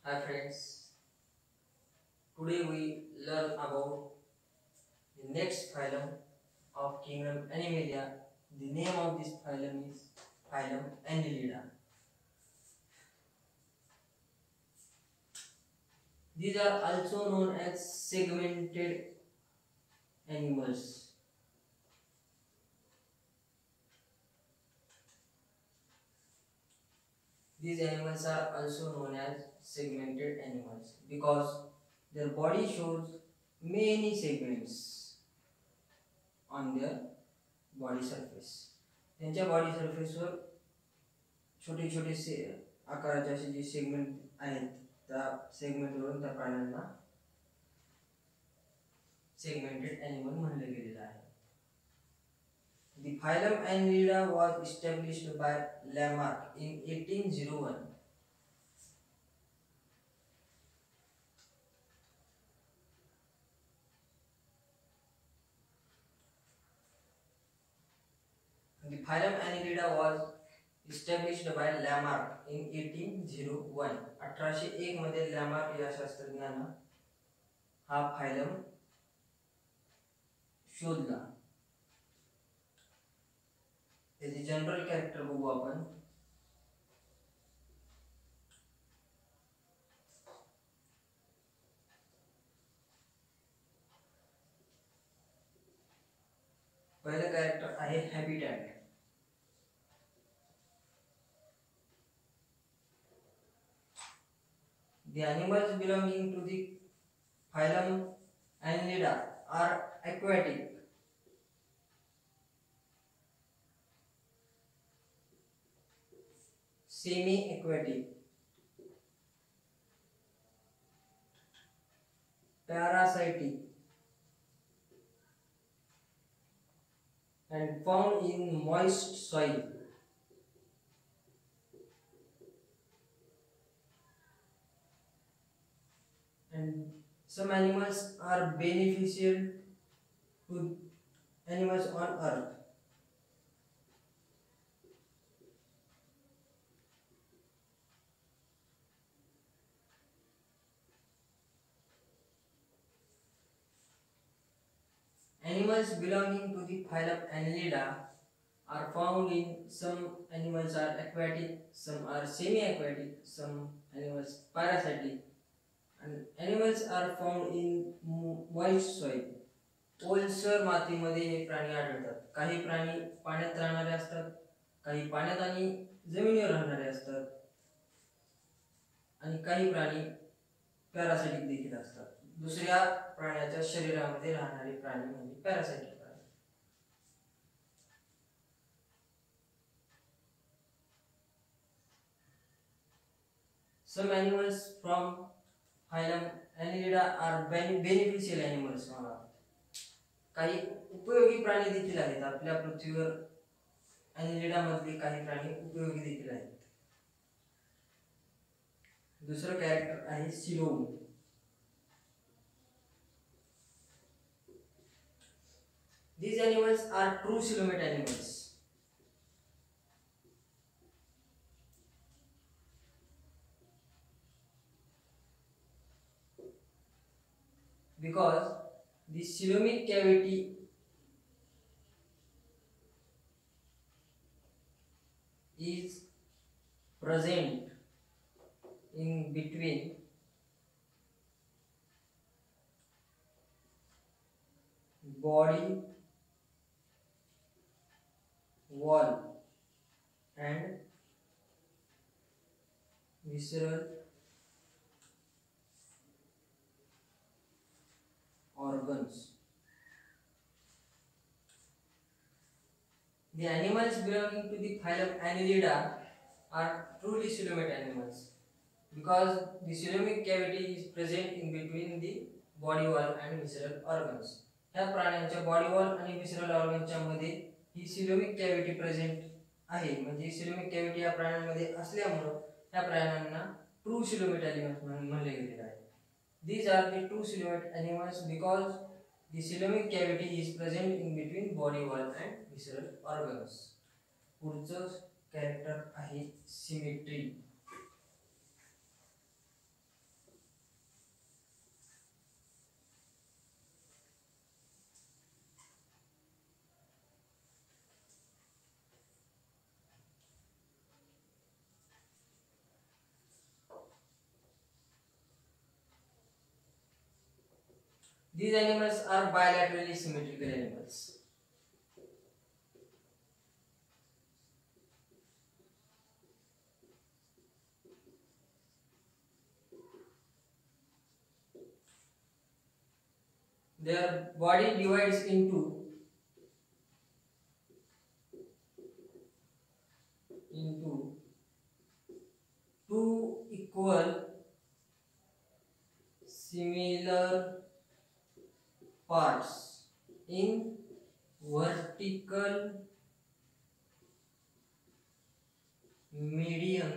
Hi friends, today we learn about the next phylum of kingdom Animalia. The name of this phylum is phylum Annelida. These are also known as segmented animals. These animals are also known as segmented animals because their body shows many segments on their body surface. त्यांच्या body सरफेसवर छोटे छोटे आकाराचे असे जे segment आहेत त्या सेगमेंटवरून त्या प्राण्यांना सेगमेंटेड एनिमल म्हणले गेलेले आहे. The phylum Annelida was established by Lamarck in 1801. The phylum Annelida was established by Lamarck in 1801. 1801 मध्ये लॅमार्क या शास्त्रज्ञानं हा फायलम शोधला. त्याचे जनरल कॅरेक्टर बघू आपण. पहिलं कॅरेक्टर आहे habitat. The animals belonging to the phylum Annelida are aquatic. Semi-aquatic, parasitic, and found in moist soil. And some animals are beneficial to animals on earth. Animals belonging to the phylum Annelida are found in some animals are aquatic, some are semi-aquatic, some animals parasitic, and animals are found in moist soil. ओलसर मातीमध्ये हे प्राणी आढळतात. काही प्राणी पाण्यात राहणारे असतात, काही पाण्यात आणि जमिनीवर राहणारे असतात, आणि काही प्राणी पॅरासाइटिक देखील असतात. दुसऱ्या प्राण्याच्या शरीरामध्ये राहणारे प्राणी म्हणजे पॅरासाइटिक प्राणी. Some animals from phylum Annelida are beneficial animals. काही उपयोगी प्राणी देखील आहेत. आपल्या पृथ्वीवर Annelida मधले काही प्राणी उपयोगी देखील आहेत. दुसरं कॅरेक्टर आहे coelom. These animals are true coelomate animals. Because the coelomic cavity is present in between body wall and visceral organs. The animals belonging to the phylum Annelida are truly coelomate animals because the coelomic cavity is present in between the body wall and visceral organs. ह्या प्राण्यांच्या body wall आणि visceral ऑर्गनच्या मध्ये ही coelomic cavity present आहे. म्हणजे coelomic cavity या प्राण्यांमध्ये असल्यामुळे त्या प्राण्यांना ट्रू सिलोमेट एनिमल्स म्हणले गेलेले आहे. These are the true coelomate animals because the coelomic cavity is present in between body wall and visceral organs. पुढचं कॅरेक्टर आहे symmetry. These animals are bilaterally symmetrical animals. Their body divides into two equal similar parts in vertical median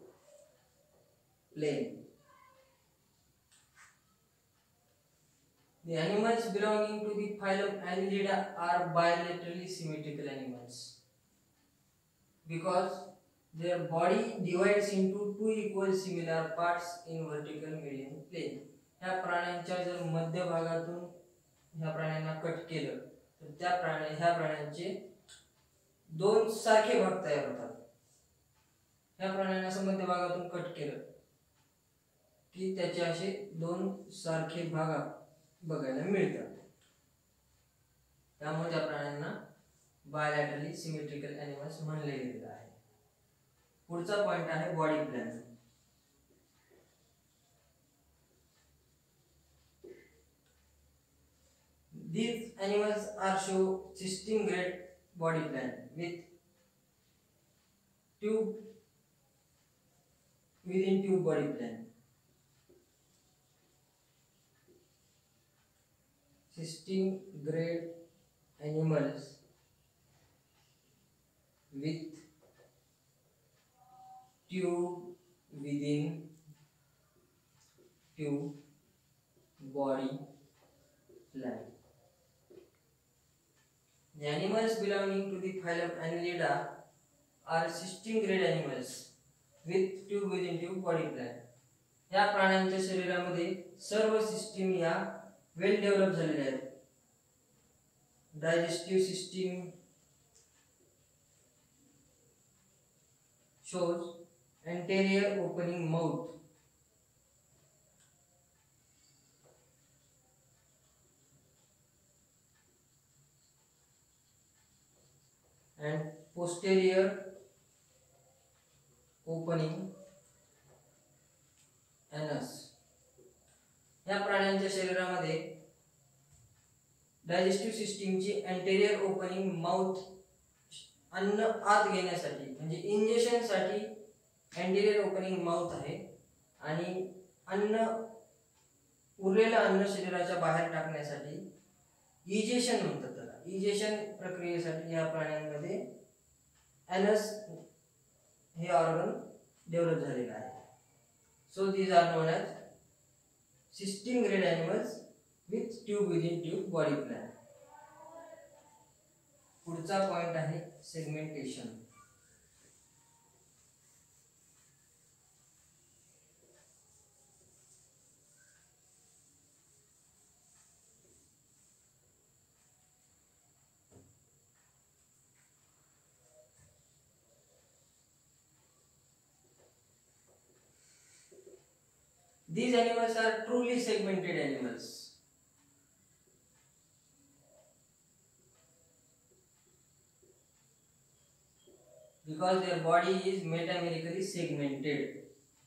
plane. The animals belonging to the phylum Annelida are bilaterally symmetrical animals because their body divides into two equal similar parts in vertical median plane. ह्या प्राण्यांच्या जर मध्यभागातून ह्या प्राण्यांना cut केलं तर ह्या प्राण्यांचे दोन सारखे भाग तयार होतात. ह्या प्राण्यांना असं मध्यभागातून कट केलं की त्याचे असे दोन सारखे भाग बघायला मिळतात. त्यामुळे त्या प्राण्यांना बायलॅटरली सिमेट्रिकल एनिमल्स म्हणले गेलेले आहे. पुढचा पॉइंट आहे body plan. These animals are show system grade body plan with tube within tube body plan. System grade animals with tube within tube body plan. The animals belonging to the phylum Annelida are system grade animals with tube within tube body plan. या प्राण्यांच्या शरीरामध्ये सर्व system या well develop झालेल्या आहेत. Digestive system shows anterior opening mouth and posterior opening anus. या प्राण्यांच्या शरीरामध्ये डायजेस्टिव्ह सिस्टीमची अँटेरियर ओपनिंग माउथ अन्न आत घेण्यासाठी म्हणजे इंजेक्शन साठी अँटेरियर ओपनिंग माउथ आहे आणि उरलेलं अन्न शरीराच्या बाहेर टाकण्यासाठी इजेशन म्हणतात. त्याला इजेशन प्रक्रियेसाठी या प्राण्यांमध्ये एनस हे ऑर्गन डेव्हलप झालेलं आहे. So these are known as system grade animals with tube within tube body plan. पुढचा पॉइंट आहे segmentation. These animals are truly segmented animals. Because their body is metamerically segmented.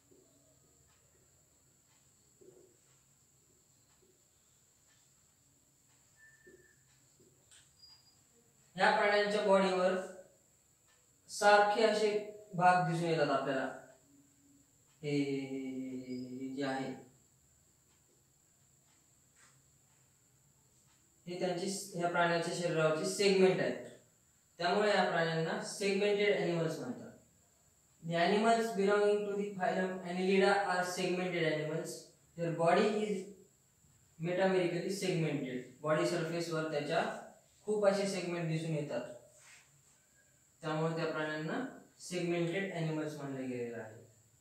या प्राण्यांच्या बॉडीवर सारखे असे भाग दिसून येतात आपल्याला. हे जे आहे हे त्यांची या प्राण्याच्या शरीरावरची सेगमेंट आहेत. त्यामुळे या प्राण्यांना सेगमेंटेड एनिमल्स म्हणतात. The animals belonging to the phylum Annelida are segmented animals. Their body is metamerically segmented. Body surface वर त्याच्या खूप असे सेगमेंट दिसून येतात. त्यामुळे त्या प्राण्यांना सेगमेंटेड एनिमल्स म्हणले गेलेले आहे.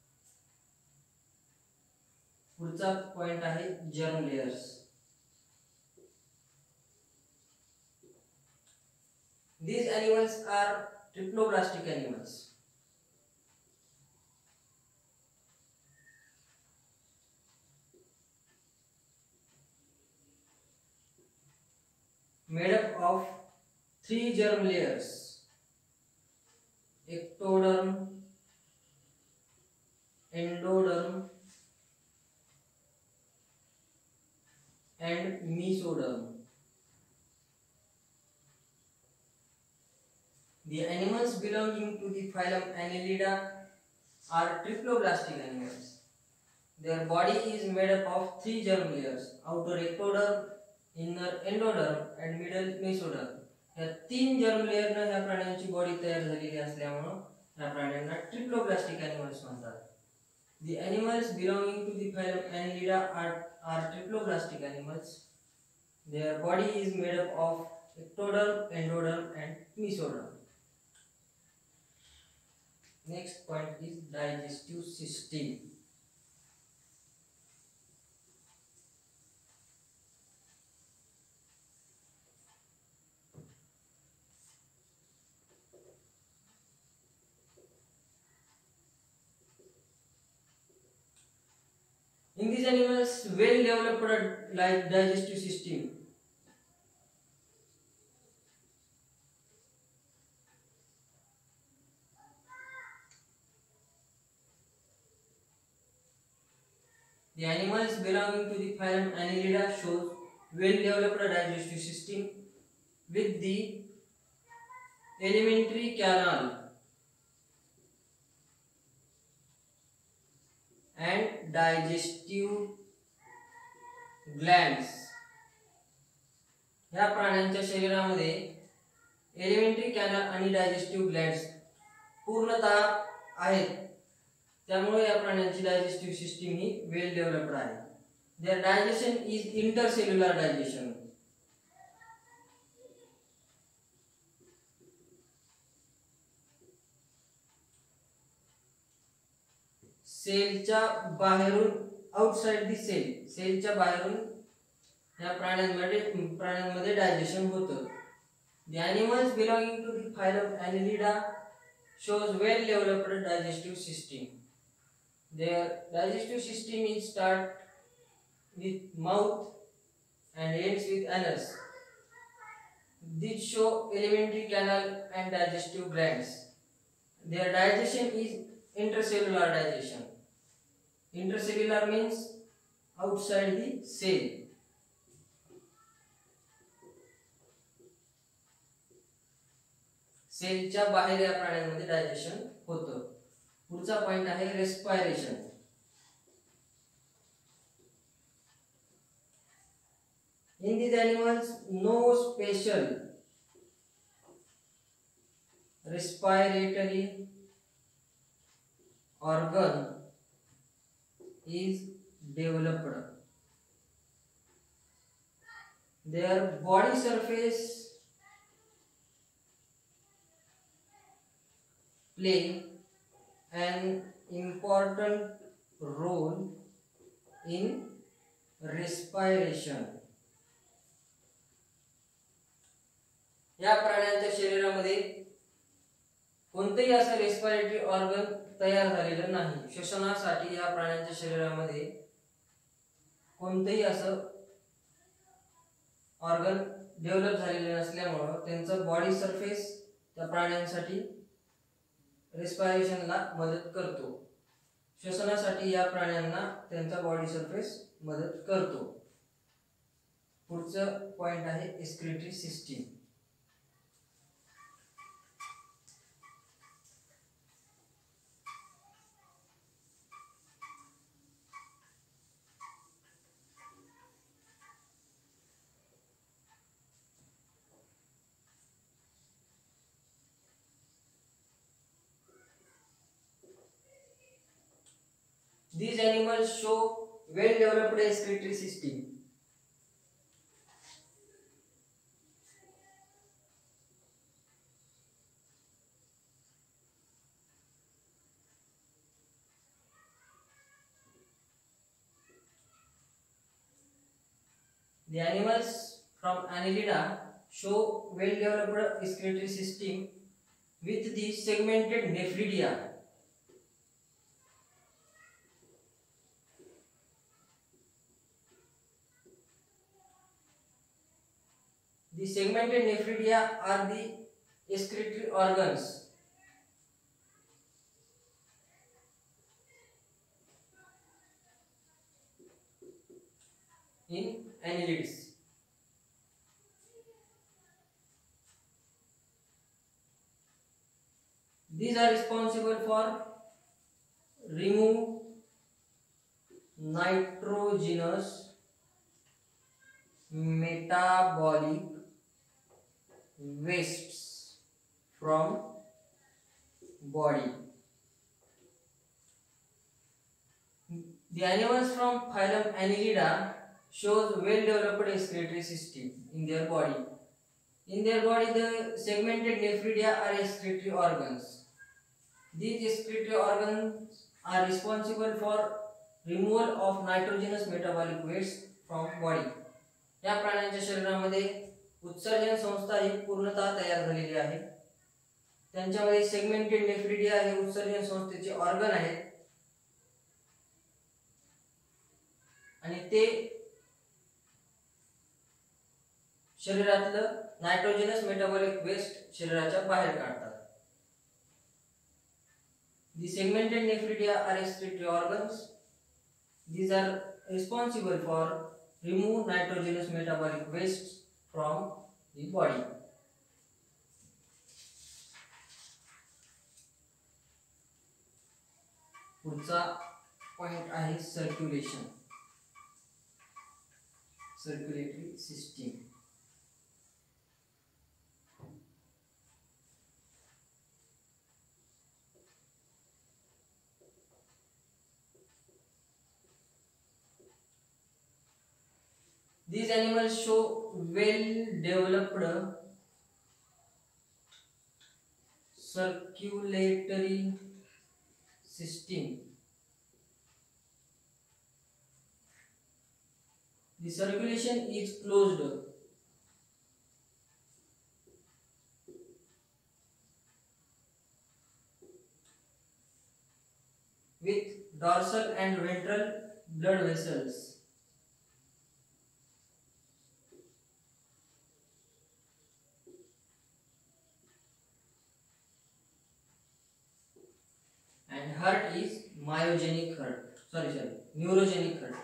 पुढचा पॉइंट आहे germ layers. These animals are triploblastic animals. of three germ layers: ectoderm, endoderm, and mesoderm. The animals belonging to the phylum Annelida are triploblastic animals. Their body is made up of three germ layers: outer ectoderm, inner endoderm, and middle mesoderm. या तीन germ layer ने ह्या प्राण्यांची body तयार झालेली असल्यामुळे ह्या प्राण्यांना ट्रिप्लोब्लास्टिक एनिमल्स म्हणतात. The animals belonging to the phylum Annelida are triploblastic animals. Their body is made up of ectoderm, endoderm, and mesoderm. Next point is digestive system. In these animals, well developed like digestive system. The animals belonging to the phylum Annelida shows well developed digestive system with the alimentary canal and digestive glands. ह्या प्राण्यांच्या शरीरामध्ये alimentary canal आणि digestive glands पूर्णतः आहेत. त्यामुळे या प्राण्यांची digestive system ही वेल डेव्हलप्ड आहे. Their digestion is intercellular digestion. सेलच्या बाहेरून आउटसाइड दी सेलच्या बाहेरून या प्राण्यांमध्ये डायजेशन होतं. The animals belonging to the phylum Annelida shows well developed digestive system. Their digestive system is start with mouth and ends with anus. These show alimentary canal and digestive glands. Their digestion is intercellular digestion. Intercellular means outside the cell. सेलच्या बाहेर या प्राण्यांमध्ये digestion होतं. पुढचा point आहे respiration. In these animals, no special respiratory organ is developed. Their body surface play an important role in respiration. या प्राण्यांच्या शरीरामध्ये कोणतेही असं रेस्पिरेटरी ऑर्गन तयार झालेलं नाही. श्वसनासाठी या प्राण्यांच्या शरीरामध्ये कोणतेही असं ऑर्गन डेव्हलप झालेले नसल्यामुळे त्यांचा बॉडी सरफेस त्या प्राण्यांसाठी रेस्पिरेशनला मदत करतो. श्वसनासाठी या प्राण्यांना त्यांचा बॉडी सरफेस मदत करतो. पुढचं पॉइंट आहे excretory system. These animals show well developed excretory system. The animals from Annelida show well developed excretory system with the segmented nephridia. The segmented nephridia are the excretory organs in annelids. These are responsible for remove nitrogenous metabolic wastes from body. The animals from phylum Annelida shows well developed excretory system in their body. In their body, the segmented nephridia are excretory organs. These excretory organs are responsible for removal of nitrogenous metabolic waste from body. या प्राण्यांच्या शरीरामध्ये उत्सर्जन संस्था ही पूर्णतः तयार झालेली आहे. त्यांच्यामध्ये सेगमेंटेड नेफ्रिडिया हे उत्सर्जन संस्थेचे ऑर्गन आहेत आणि ते शरीरातलं नायट्रोजनस मेटाबॉलिक वेस्ट शरीराच्या बाहेर काढतात. The segmented nephridia are excretory organs. These are responsible for remove nitrogenous metabolic wastes from the body. पुढचा पॉइंट आहे circulation, circulatory system. These animals show well developed circulatory system. The circulation is closed with dorsal and ventral blood vessels. And heart is myogenic heart. Neurogenic heart.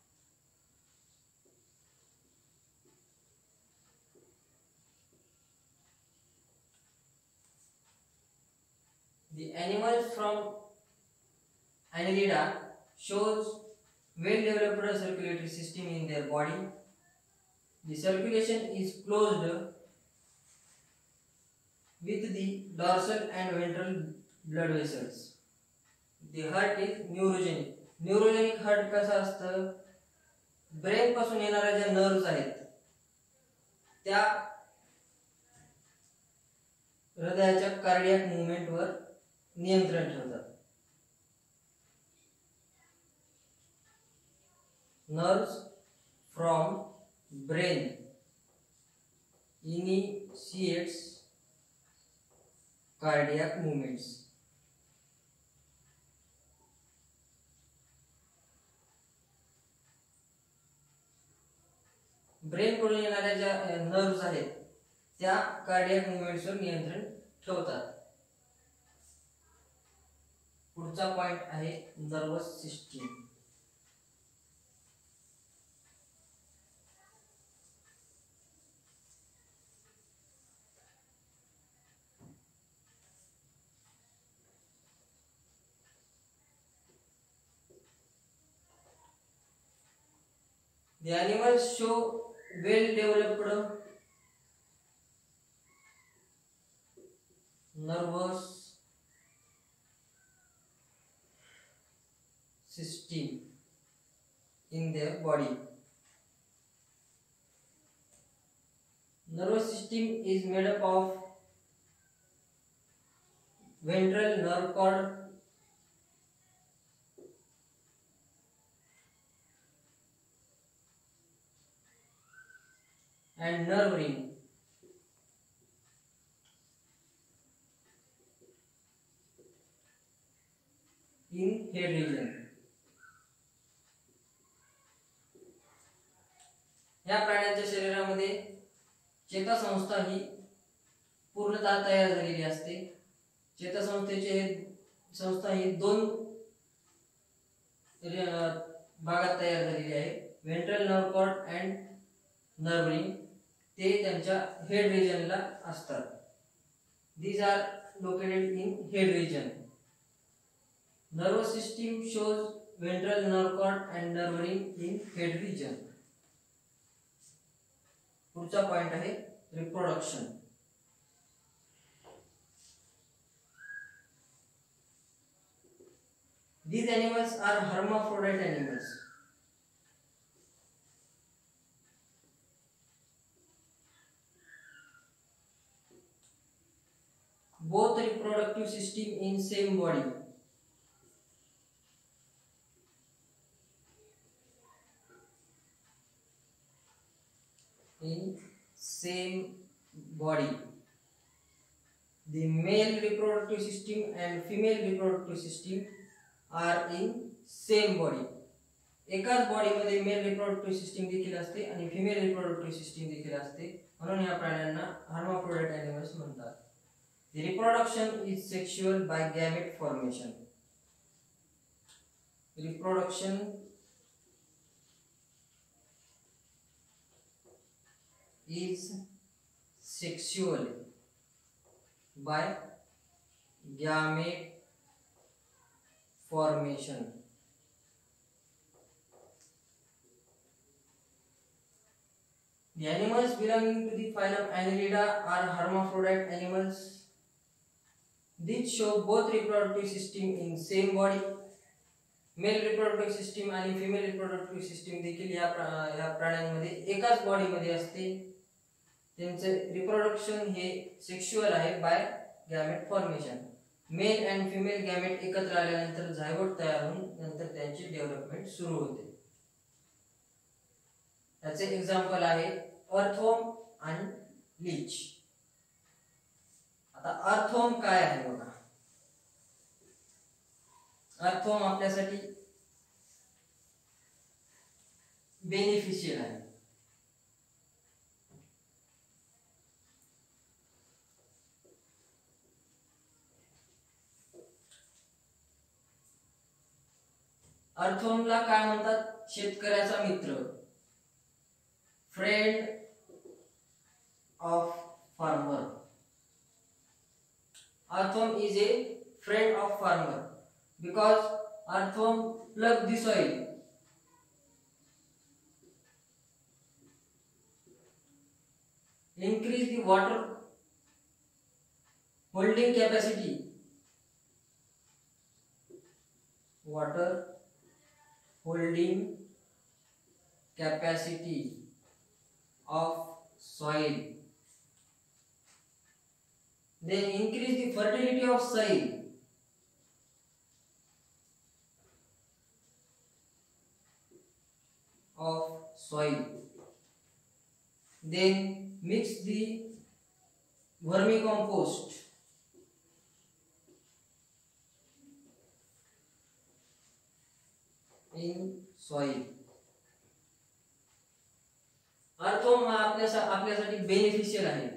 The animals from Annelida shows well developed circulatory system in their body. The circulation is closed with the dorsal and ventral blood vessels. The heart is neurogenic. Neurogenic heart कसा असतं, brain पासून येणाऱ्या ज्या nerves आहेत त्या हृदयाच्या cardiac movement वर नियंत्रण ठेवतात. Nerves from brain initiates cardiac movements. Brain कडून येणाऱ्या ज्या नर्व्स आहेत त्या कार्डियक मूवमेंट्सवर नियंत्रण ठेवतात. पुढचा पॉइंट आहे nervous system. The animals show well developed nervous system in their body. Nervous system is made up of ventral nerve cord, and nerve ring. In head region. या प्राण्यांच्या शरीरामध्ये जे चेतासंस्था ही पूर्णतः तयार झालेली असते. चेतासंस्थेचे संस्था ही दोन भागात तयार झालेली आहे. Ventral nerve cord and nerve ring. ते त्यांच्या हेड रिजनला असतात. These are located in head region. Nervous system shows ventral nerve cord and nerve ring in head region. पुढचा पॉइंट आहे reproduction. These animals are hermaphrodite animals. Both reproductive system in same body. In same body. The male reproductive system and female reproductive system are in same body. एकाच body मध्ये male reproductive system देखील असते आणि female reproductive system देखील असते, म्हणून या प्राण्यांना हर्माफ्रोडाइट एनिमल्स म्हणतात. The reproduction is sexual by gamete formation. Reproduction is sexual by gamete formation. The animals belonging to the phylum Annelida are hermaphrodite animals. These show both reproductive system in same body. Male reproductive system आणि female reproductive system देखील या प्राण्यांमध्ये एकाच body मध्ये असते. त्यांचे reproduction हे sexual आहे by gamete formation. Male and female gamete एकत्र आल्यानंतर झायगोट तयार होऊन नंतर त्यांची डेव्हलपमेंट सुरू होते. याचे एक्झाम्पल आहे अर्थवर्म आणि लीच. आता अर्थवर्म काय आहे बघा. अर्थवर्म आपल्यासाठी बेनिफिशियल आहे. अर्थवर्मला काय म्हणतात? शेतकऱ्याचा मित्र, friend of farmer. Earthworm is a friend of farmer because earthworm plug the soil. Increase the water holding capacity. Water holding capacity of soil. Then increase the fertility of soil. Then mix the vermicompost in soil. अर्थवर्म हा आपल्यासाठी beneficial आहे.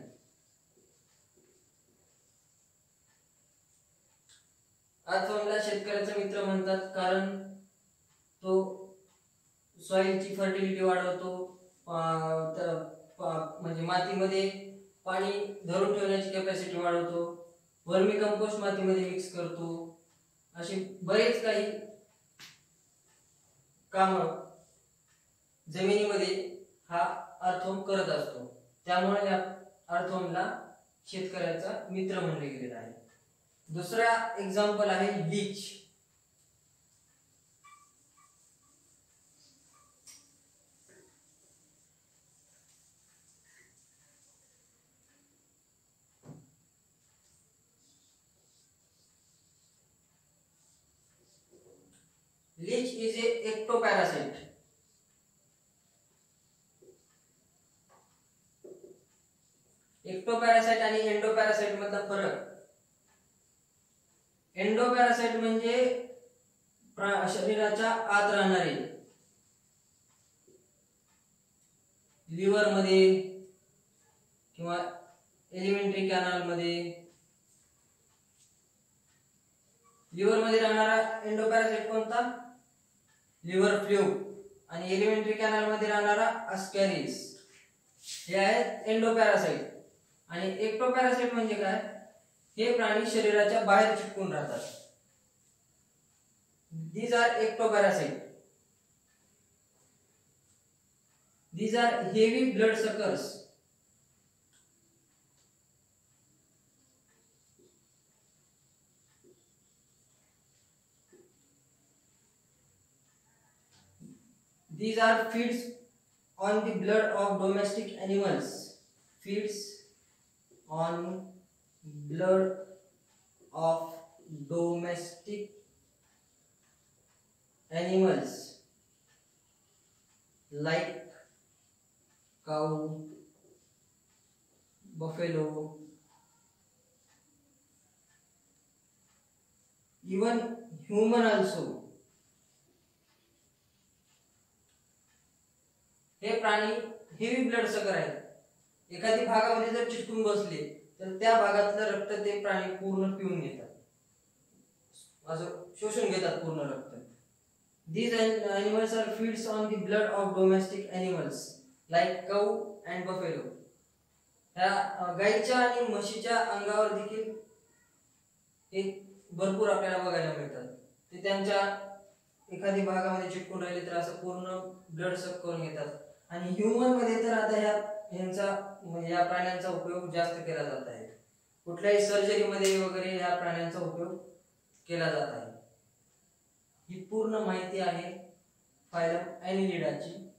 अर्थवर्मला शेतकऱ्याचा मित्र म्हणतात कारण तो सॉइलची fertility वाढवतो, म्हणजे मातीमध्ये पाणी धरून ठेवण्याची कॅपॅसिटी वाढवतो, वर्मी कंपोस्ट मातीमध्ये मिक्स करतो. असे बरेच काही काम जमिनीमध्ये हा अर्थवर्म करत असतो. त्यामुळे या अर्थवर्मला शेतकऱ्याचा मित्र म्हणले गेलेला आहे. दुसरा एक्झाम्पल आहे leech. Leech is a ectoparasite. Ectoparasite आणि एंडोपॅरासाइट मधला फरक. एंडोपॅरासाइट म्हणजे शरीराच्या आत राहणारे, लिव्हर मध्ये किंवा एलिमेंटरी कॅनल मध्ये लिव्हर मध्ये राहणारा एंडोपॅरासाइट कोणता? Liver fluke. आणि एलिमेंटरी कॅनल मध्ये राहणारा अस्कॅरिस. हे आहेत एंडोपॅरासाइट. आणि एक्टोपॅरासाइट म्हणजे काय? हे प्राणी शरीराच्या बाहेर चिटकून राहतात. These are ectoparasites. These are heavy blood suckers. These are feeds on the blood of domestic animals. Feeds on blood of domestic animals like cow, buffalo, even human also. हे प्राणी हेवी ब्लड सकर आहेत. एखादी भागामध्ये जर चिटकून बसले तर त्या भागातलं रक्त ते प्राणी पूर्ण पिऊन घेतात, असं शोषून घेतात पूर्ण रक्त. These animals are feeds on the blood of domestic animals like cow and buffalo. ह्या गाईच्या आणि म्हशीच्या अंगावर देखील हे भरपूर आपल्याला बघायला मिळतात. ते त्यांच्या एखादी भागामध्ये चिटकून राहिले तर असं पूर्ण ब्लड सक करून घेतात. आणि ह्यूमन मध्ये तर आता या प्राण्यांचा उपयोग जास्त केला जात आहे. कुठल्याही सर्जरी मध्ये वगैरे या प्राण्यांचा उपयोग केला जात आहे. ही पूर्ण माहिती आहे फायलम ॲनिलिडाची.